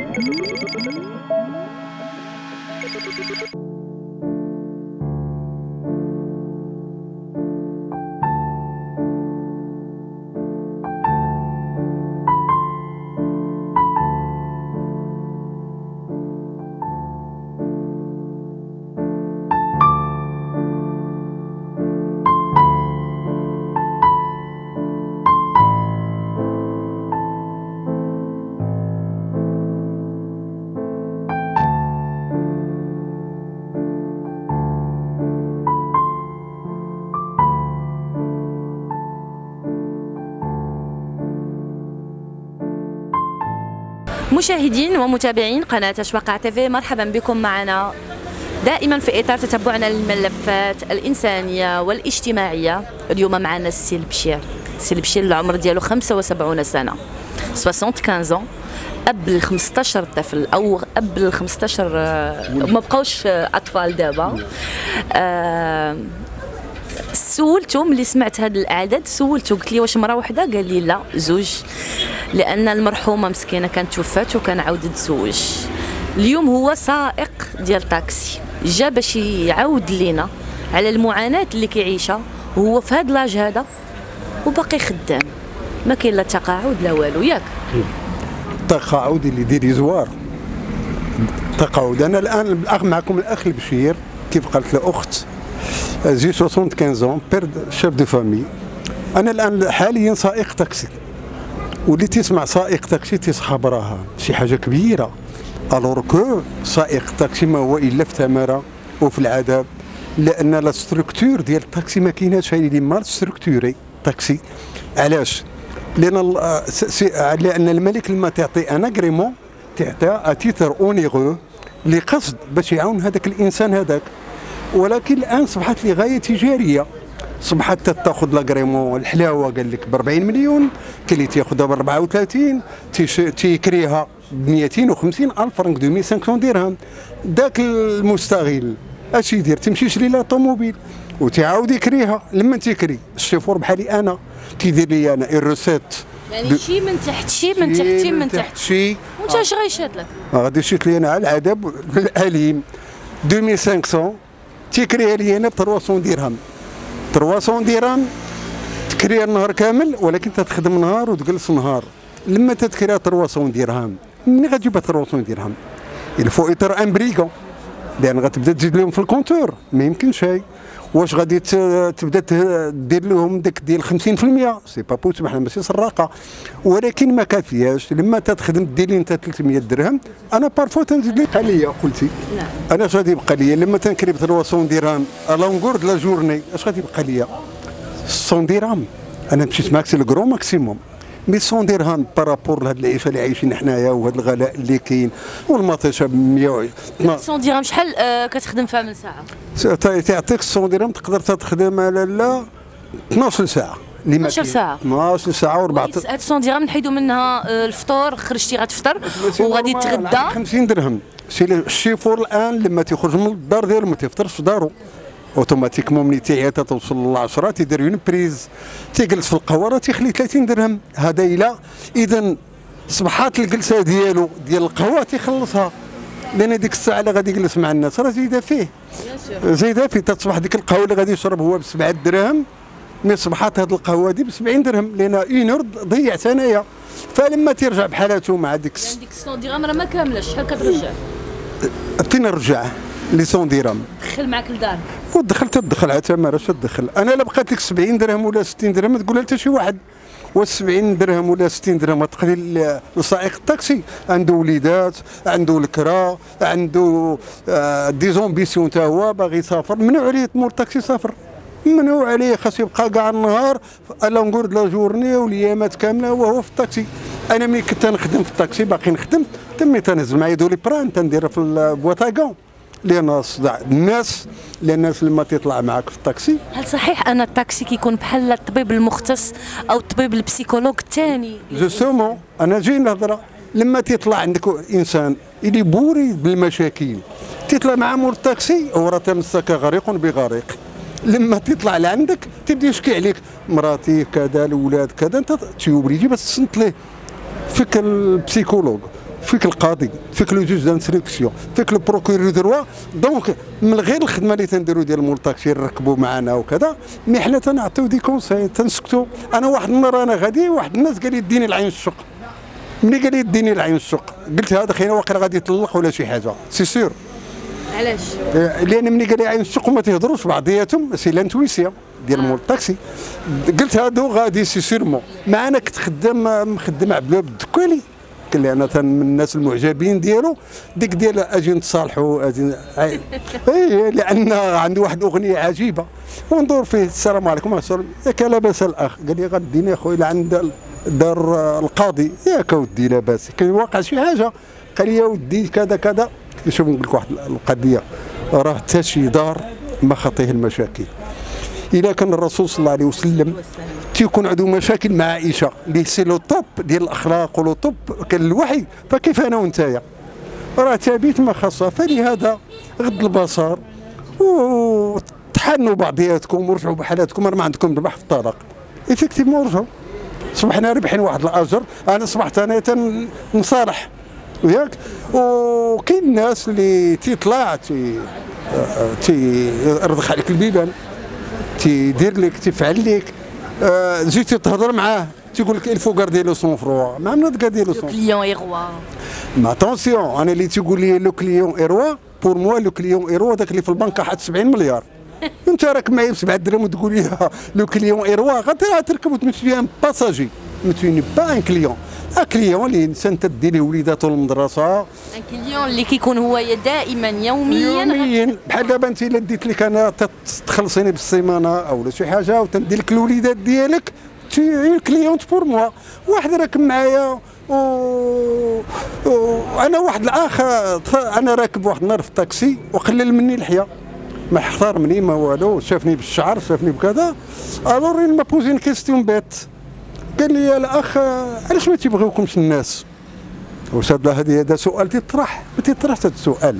مشاهدين ومتابعين قناة أشواق تيفي، مرحبا بكم معنا دائما في إطار تتبعنا للملفات الإنسانية والاجتماعية. اليوم معنا السي البشير. السي البشير العمر ديالو 75 سنة، 75 قبل 15 طفل او قبل 15 ما بقاوش اطفال دابا. سولته ملي سمعت هاد الاعداد، سولته قلت لي واش مرا وحده؟ قال لي لا، زوج، لان المرحومه مسكينه كانت توفات وكان عاود تزوج. اليوم هو سائق ديال طاكسي، جا باش يعاود لينا على المعاناه اللي كيعيشها وهو في هاد لاج هذا وباقي خدام، ما كاين لا تقاعد لا والو. ياك التقاعد اللي ديري زوار تقاعد. انا الان معكم الاخ البشير، كيف قالت الاخت جي 75 بيرد شيف دو فامي. انا الان حاليا سائق تاكسي، واللي تسمع سائق تاكسي تصحى براها شي حاجه كبيره. الور كو سائق تاكسي ما هو الا في تماره وفي العذاب، لان لا ستركتور ديال التاكسي ما كايناش، هاي اللي مال ستركتوري تاكسي. علاش؟ لان الملك لما تعطي ان اغريمون تعطيها اتيتر اونيغو لقصد باش يعاون هذاك الانسان هذاك، ولكن الان صبحت لي غايه تجاريه. صبحت تاخذ لاغريمون الحلاوه قال لك ب 40 مليون، كاين اللي تاخذها ب 34، تيكريها ب 250 الف فرنك 2500 درهم. ذاك المستغل اش يدير؟ تمشي يشري لا طوموبيل وتعاود يكريها. لما تيكري الشيفور بحالي انا تيدير لي انا الروسيت، يعني شي من تحت شي من تحت شي من تحت شي، وانت اش غيشهد لك؟ غادي يشيط لي انا على العذاب الاليم 2500 تيكريها لي انا ب 300 درهم. 300 درهم تكريها النهار كامل، ولكن تخدم نهار وتجلس نهار. لما تتكريها 300 درهم منين غتجيبها 300 درهم؟ الفو ايتر ان بريكون، لان غتبدا تزيد لهم في الكونتور، ما يمكنش. هاي واش غادي تبدا دير لهم داك ديال 50%؟ سي با بوسيبل، حنا ماشي سراقه، ولكن ما كافياش. لما تخدم دير لي انت 300 درهم، انا بارفو تنزيد لي قليله. قلتي نعم، انا اش غادي يبقى لي لما تنكري ب 300 درهم لونغور د لا جورني؟ اش غادي يبقى لي؟ 100 درهم. انا مشيت معاك سي الكرو ماكسيموم، مي 100 درهم بارابور لهاد العيشه اللي عايشين حنايا وهاد الغلاء اللي كاين والمطيشه ب 100. 100 درهم شحال كتخدم فيها من ساعه؟ تعطيك 100 درهم تقدر تخدم على لا 12 ساعه. 12 ساعه 12 ساعه و14. هاد 100 درهم نحيدوا منها الفطور، خرجتي غتفطر وغادي تغدى 50 درهم. الشيفور الان لما تيخرج من الدار ديالو ما تيفطرش في دارو، اوتوماتيكمون ملي تعيا توصل ل 10 تيدير اون بريز، تيجلس في القواره تيخلي 30 درهم. هذا الا اذا صبحات الجلسه ديالو ديال القهوه تيخلصها، لان ديك الساعه اللي غادي يجلس مع الناس راه زايده فيه، زايده فيه. تصبح ديك القهوه اللي غادي يشرب هو ب 7 دراهم، مي صبحات هذه القهوه دي ب 70 درهم، لان اونور ضيع ثانيه. فلما تيرجع بحالته مع ديك يعني ديك 100 درهم راه ما كاملاش، شحال كترجع؟ فين نرجع لي 100 درهم؟ دخل معاك لدارك ودخل تدخل عاد ما راش تدخل. انا لا بقات لك 70 درهم ولا 60 درهم ما تقولها حتى شي واحد. و 70 درهم ولا 60 درهم تقضي لسائق الطاكسي، عنده وليدات، عنده الكرا، عنده دي زومبيسيون تا هو باغي يسافر. ممنوع عليه تمور الطاكسي يسافر، ممنوع عليه، خاص يبقى كاع النهار الونغور د لا جورني والايامات كامله وهو في الطاكسي. انا ملي كنت نخدم في الطاكسي باقي نخدم، تمي تنهز معايا دولي بران تنديرها في البوطاكون لان الناس لما تطلع معاك في الطاكسي. هل صحيح ان الطاكسي كيكون بحال الطبيب المختص او الطبيب البسيكولوج الثاني؟ جوستومون انا جاي نهضر. لما تطلع عندك انسان اللي بوري بالمشاكل تطلع معاه مور الطاكسي، هو راه تمسك غريق بغريق. لما تطلع لعندك تبدا يشكي عليك، مراتي كذا، الاولاد كذا، انت تيوبليجي باش تصنت ليه. فيك البسيكولوج فيك القاضي، فيك لو جوج دانستركسيون، فيك لو بروكورور دو روا. دونك من غير الخدمه اللي تنديروا ديال مول الطاكسي نركبوا معنا وكذا، مي حنا تنعطيو دي كونساي تنسكتوا. انا واحد النهار انا غادي واحد الناس قال لي ديني العين الشق. ملي قال لي ديني العين الشق قلت هذا خينا واقيلا غادي يطلق ولا شي حاجه سي سور. علاش؟ لان ملي قال لي عين الشق وما تيهضروش بعضياتهم سي لانتويسيون ديال مول الطاكسي. قلت هادو غادي سي سيرمون. مع انا كنت مخدم عبد الوهاب الدكوالي، قال لي انا من الناس المعجبين ديالو ديك ديال اجي نتصالحوا اجي اي لان عنده واحد الاغنيه عجيبه وندور فيه السلام عليكم السلام ياك لاباس الاخ. قال لي غديني اخويا لعند دار القاضي ياك ودي لاباس كان واقع شي حاجه. قال لي يا ودي كذا كذا. شوف نقول لك واحد القضيه، راه حتى شي دار ما خطيه المشاكل. إذا كان الرسول صلى الله عليه وسلم تيكون عنده مشاكل مع عائشة اللي سي لو طوب ديال الأخلاق ولو طوب كان الوحي، فكيف أنا وأنتيا؟ راه تابيت ما خاصها. فلهذا غض البصر وتحنوا بعضياتكم ورجعوا بحالاتكم، راه ما عندكم ربح في الطلاق. إفيكتيفمون رجعوا صبحنا ربحين واحد الأجر. أنا صبحت أنا تنصالح وياك. وكاين الناس اللي تيطلع تيرضخ عليك البيبان، تيدير لك تيفعل لك. جيتي تهضر معاه تيقول لك الفو غاردي لو سون فروا. ما عمرنا تغادي لو سون كليون اي روا. ما اتونسيون انا اللي تيقول لي لو كليون اي روا بور موا لو كليون اي روا داك اللي في البنكه حط 70 مليار. انت راك معايا ب7 درهم وتقول لي لو كليون اي روا غادي تركب وتمشي فيها باساجي. ما توني با ان كليون. ان كليون اللي انسان تدي ليه وليداتو للمدرسه. ان كليون اللي كيكون هو دائما يوميا بحال دابا انت الا ديت لك انا تخلصيني بالسيمانه او شي حاجه وتندير لك الوليدات ديالك تي كليونت بور موا. واحد راكب معايا انا واحد الاخ انا راكب واحد النهار في الطاكسي وقلل مني اللحيه، ما احترمني ما والو، شافني بالشعر شافني بكذا. الور ما بوزين كيستيون بيت، قال لي يا الاخ علاش ما تيبغيوكمش الناس؟ واش هذا سؤال تيطرح ما تيطرحش هذا السؤال.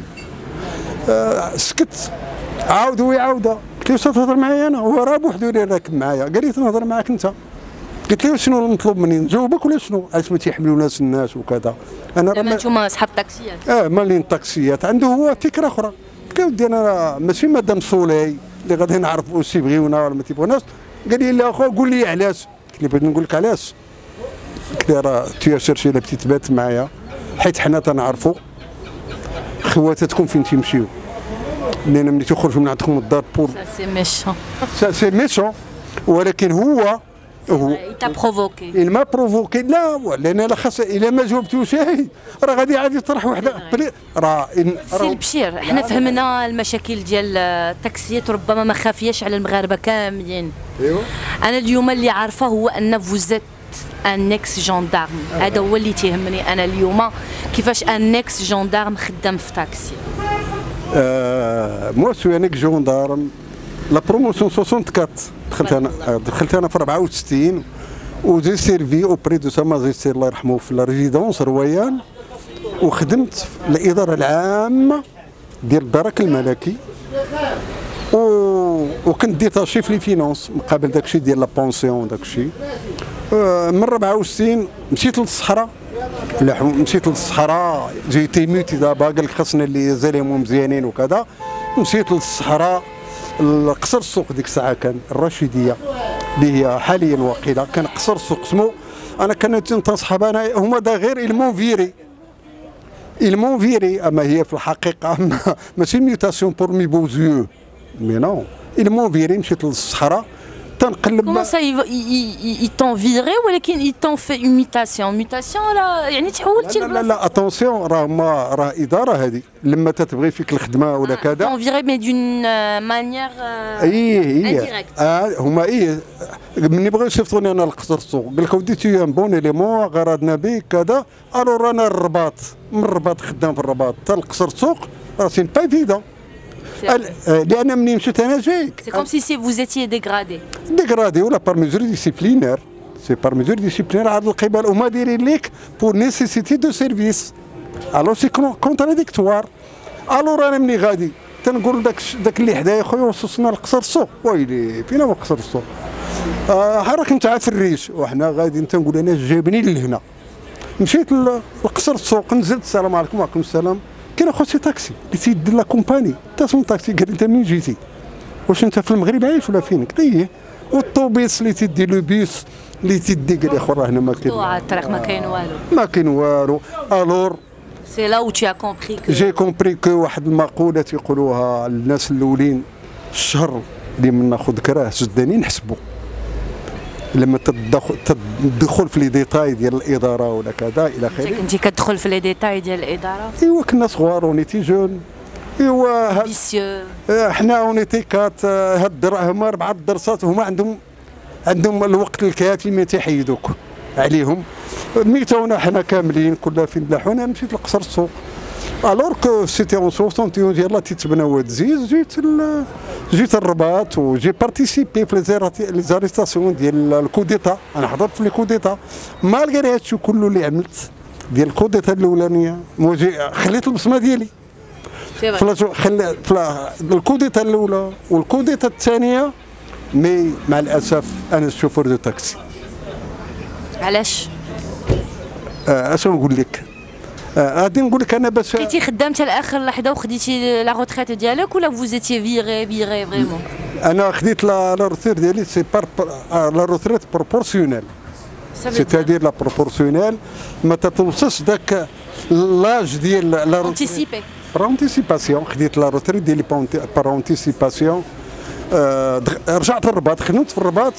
سكت عاود ويعاود. قلت له واش تهضر معايا انا؟ هو راه بوحدو اللي راكب معايا. قال لي تنهضر معاك انت. قلت له شنو المطلوب مني؟ نجاوبك ولا شنو؟ علاش ما تيحملوناش الناس وكذا؟ انا راه نتوما اصحاب الطاكسيات. مالين الطاكسيات عنده هو فكره اخرى. قلت له ودي انا ماشي مادام سولي اللي غادي نعرف واش يبغيونا ولا ما تيبغوناش. قال لي لا اخو قول لي علاش. قلت له بغيت نقول لك علاش. قلت له راه تي شرشي لا بتي تبات معايا حيت حنا تنعرفوا خواتاتكم فين تيمشيو، لان ملي تخرجوا من عندكم الدار بور سي ميشون سي ميشون. ولكن هو تا بروفوكي il m'a provoqué. لا لان لا خاص الا ما جاوبتوش راه غادي عاد يطرح وحده راه سي البشير. حنا فهمنا المشاكل ديال التاكسيات ربما ما خافياش على المغاربه كاملين. ايوا انا اليوم اللي عارفه هو ان فوزيت ان اكس جاندارم. هذا هو اللي تيهمني انا اليوم، كيفاش ان اكس جاندارم خدام في طاكسي. مو سو ان اكس جاندارم لا بروموسيون 64 دخلت انا في 64 وجي سيرفي اوبري دو سا ماجيستير الله يرحمه في لا ريزيدونس رويال، وخدمت في الاداره العامه ديال الدرك الملكي، وكنت ديتاشي في لي فينونس مقابل داكشي ديال لا بونسيون داكشي. من 64 مشيت للصحراء. مشيت للصحراء جيتي ميتي دابا قال لك خاصنا اللي زالهم مزيانين وكذا. مشيت للصحراء قصر السوق ديك الساعه كان الرشيديه اللي هي حاليا واقيلا كان قصر السوق اسمه. انا كانت تنصحب انا هما دا غير المون فيري اما هي في الحقيقه ماشي ميوتاسيون بور مي بوزيو مي نو المون فيري. مشيت للصحراء تنقلب. كومون سا يتون فيري ولكن يتون في ميوتاسيون راه يعني تحولتي لا اتونسيون راه اداره هذه لما تتبغي فيك الخدمه ولا كذا يتون فيري مي دون مانيير انديريكت. هما ملي بغاو يصيفطوني انا لقصر السوق قال لك ودي تي ان بون اليمون غرضنا بك كذا. الور انا الرباط من الرباط خدام في الرباط حتى لقصر السوق راه سي با ايفيدون. لان منين مشيت انا جايك سي كوم سي vous étiez dégradé ولا بار ميزور ديسيبلينير. سي بار ميزور ديسيبلينير على القبال وما دايرين ليك بور نيسيسيتي دو سيرفيس. الو سي كونتراديكتوار. الور انا مني غادي تنقول داك اللي حدايا خويا وصلنا لقصر السوق. ويلي فين هو قصر السوق؟ راك انت في الريش وحنا غادي تنقول انا جابني لهنا مشيت لقصر السوق، نزلت السلام عليكم وعليكم السلام، كاين اخو سي تاكسي اللي تيدير لا كومباني تا اسمه تاكسي، قال لي انت منين جيتي؟ واش انت في المغرب عايش ولا فين؟ قلت له والطوبيس اللي تيدي لو بيس اللي تيدي، قال لي اخو راه هنا ما كاين الطريق ما كاين والو، ما كاين والو. الور سي لا و tu as compris que جي كومبري كو واحد المقوله تيقولوها الناس الاولين، الشهر اللي من ناخذ كراه زداني نحسبو. لما تدخل في لي ديتاي ديال الاداره ولا كذا الى اخره. كنتي كتدخل في لي ديتاي ديال الاداره؟ ايوا كنا صغار ونيتي جون. ايوا بيسيو حنا ونيتي كات هاد هما 4 درسات، هما عندهم الوقت الكافي من تيحيدوك عليهم. ميتونا حنا كاملين كلنا في ملاحونا. مشيت لقصر السوق الور كو سيتي اون 60 ديال تيتبناو هاد الزيز. جيت الرباط وجي بارتيسيبي في لي زاريستاسيون ديال الكوديتا. انا حضرت في الكوديتا مالغري هادشي كله اللي عملت ديال الكوديتا الاولانيه. خليت البصمه ديالي خلي الكوديتا الاولى والكوديتا الثانيه. مي مع الاسف انا شوفور دو تاكسي. علاش؟ اش نقول لك؟ غادي نقول لك انا باش بقيتي خدام حتى لاخر لحظه وخديتي لا روتريت ديالك ولا فوزيتي فيغي فريمون؟ انا خديت لا روتريت ديالي سي بار لا روتريت بروبورسيونيل، سيتادير لا بروبورسيونيل ما تتوصلش داك لاج ديال لا روتريت بار انتيسيباسيون. خديت لا روتريت ديالي بار انتيسيباسيون. رجعت للرباط، خدمت في الرباط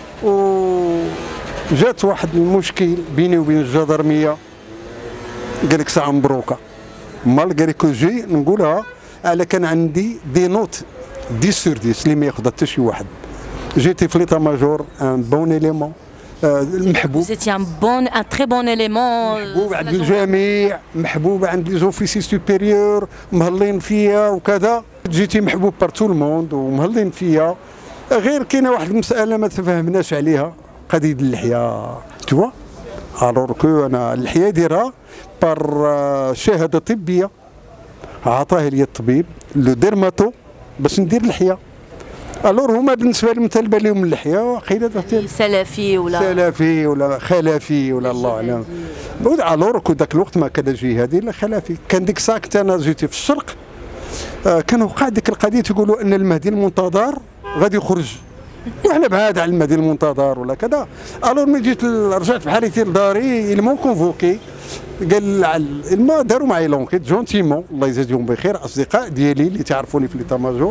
وجات واحد المشكل بيني وبين الجدرميه. قال لك ساعه مبروكه مال قال لك جي نقولها على كان عندي دي نوت 10 sur 10 اللي ما ياخذها حتى شي واحد. جيتي في ليتا ماجور ان بون اليمون محبوب. زيتي ان تري بون اليمون محبوب عند الجميع، محبوب عند لي زوفيسي سوبيريور، مهلين فيا وكذا. جيتي محبوب بار تو الموند ومهلين فيا. غير كاينه واحد المساله ما تفهمناش عليها، قضيه اللحيه توا. الور كو انا اللحيه ديرها بار شهاده طبيه عطاه لي الطبيب لو ديرماتو باش ندير اللحيه. الور هما بالنسبه لهم تلبى لهم اللحيه واقيلا سلفي ولا خلفي ولا الله اعلم. الور كو ذاك الوقت ما كان جهادي لا خلفي. كان ديك الساعه كنت انا جيتي في الشرق، كان وقع ديك القضيه تيقولوا ان المهدي المنتظر غادي يخرج وحنا بعاد على المهدي المنتظر ولا كذا. الور ملي جيت رجعت بحالتي لداري المون كونفوكي. قال ما داروا معايا لونكيت جونتيمون الله يجازيهم بخير، اصدقاء ديالي اللي تعرفوني في ليتا ماجور.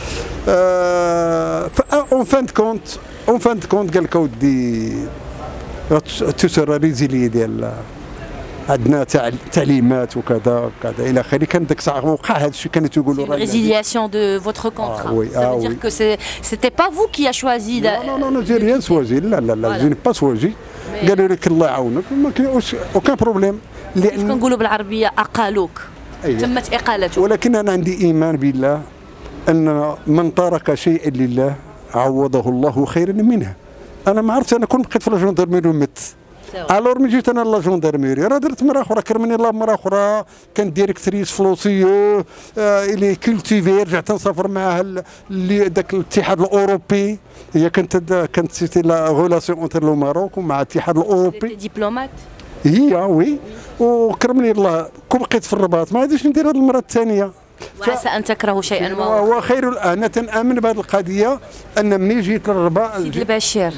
اون فان كونت قال لك اودي تسرى ريزيلي ديال عندنا تعليمات وكذا وكذا الى اخره. كان ديك الساعه وقع هذا الشيء كانوا تيقولوا ريزيلياسيون دو فوتر كونترا. Ça veut dire que c'était pas vous qui a choisi. Non, j'ai rien choisi. لا je n'ai pas choisi. قالوا لك الله يعاونك ما كاين اوكان بروبليم. كيف كنقولوا بالعربيه اقالوك. تمت اقالته. ولكن انا عندي ايمان بالله ان من ترك شيئا لله عوضه الله خيرا منه. انا ما عرفتش، انا كنت بقيت في الجندرميري ومت. الور ملي جيت انا لا جوندرميري راه درت مرا اخرى كرمني الله مرا اخرى. كانت ديريكتريس فلوسيو اللي كولتيفي. رجعت نسافر معاها ذاك الاتحاد الاوروبي. هي كانت سيتي لا غولاسيون اونتر لو ماروك ومع الاتحاد الاوروبي. دبلومات هي وي. وكرمني الله كون بقيت في الرباط ما غاديش ندير هذه المره الثانيه. وعسى ان تكرهوا شيئا وهو خير. انا تنامن بهذه القضيه ان ملي جيت للرباط. سيدي البشير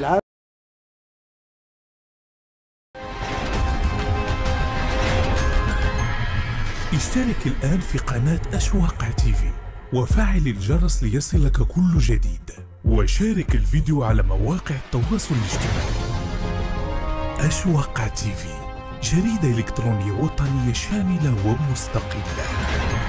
اشترك الآن في قناة أشواق تيفي وفعل الجرس ليصلك كل جديد، وشارك الفيديو على مواقع التواصل الاجتماعي. أشواق تيفي، جريدة إلكترونية وطنية شاملة ومستقلة.